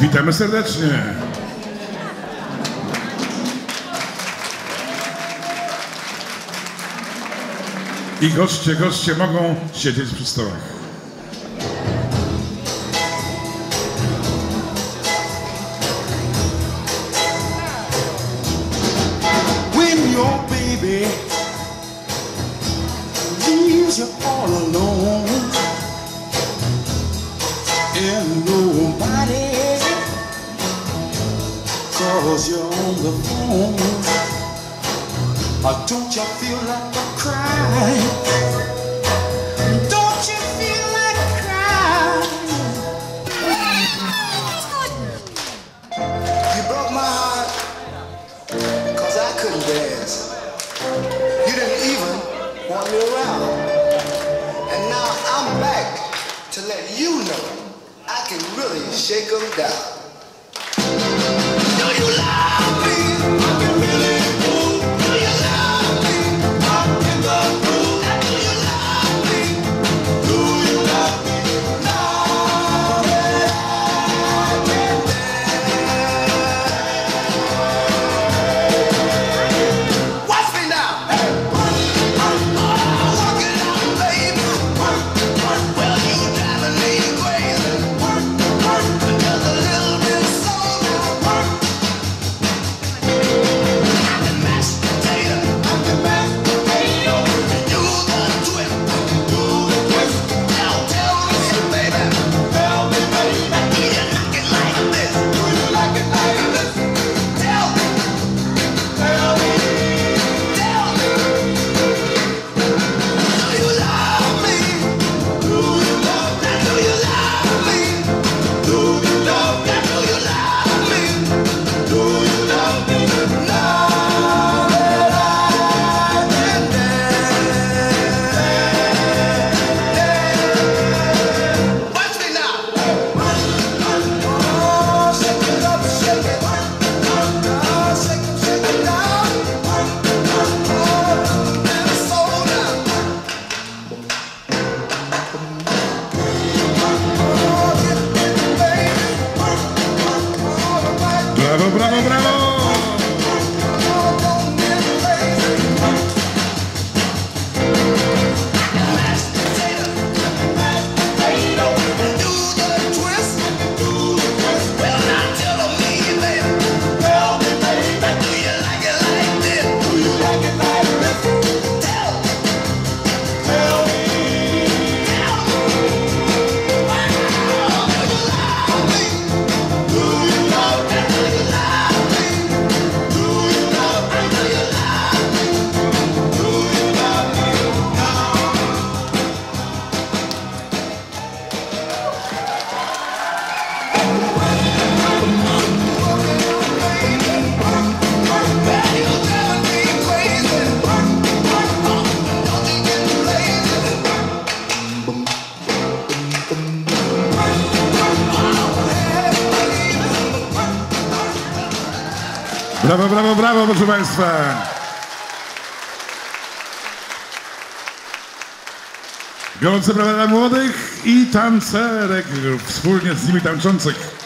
Witamy serdecznie. I goście mogą siedzieć przy stołach. When your baby leaves you all alone and nobody calls you on the phone, don't you feel like a crying? Don't you feel like crying? You broke my heart, 'cause I couldn't dance. You didn't even want me around. And now I'm back to let you know I can really shake them down. Do you love me? I can really move. Do you love me? I'm in the groove. Do you love me? Do you love me? Now that I can dance. Watch me now. Hey. Work it out, baby. Well, you driving me crazy. Just a little bit slow now. I'm the mashed potato. I'm the mashed potato. Do the twist. Do the twist. Now tell me, baby. Tell me, baby. Do you like it like this? Do you like it like this? Tell me. Tell me. Tell me. Do you love me? Do you love me? Do you love me? Do you love me? Do you love me? Do you love me? Now that I can dance. Watch me now. Oh, shake it up, shake it. Oh, shake it down. Oh, and slow down. Oh, get it, baby. All right. Brawo, brawo, brawo! Oh, don't get crazy. Mashed potato. Mashed potato. Do the twist. Do the twist. Well, now tell me, baby. Tell me, baby. Do you like it like this? Do you like it like this? Tell me. Tell me. Tell me. Wow. Do you love me? Do you love me? Do you love me? Do you love me? Do you love me? Do you love me? Brawo, brawo, brawo, proszę Państwa! Gorące brawa dla młodych i tancerek, wspólnie z nimi tańczących.